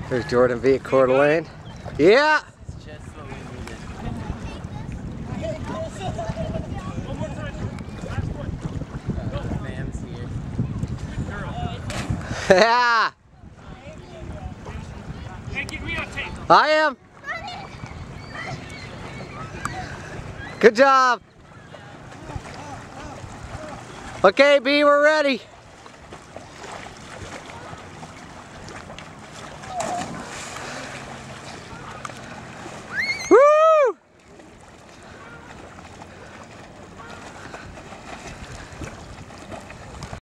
There's Jordan V at courdelene. Yeah! Yeah! I am! Good job! Okay, B, we're ready.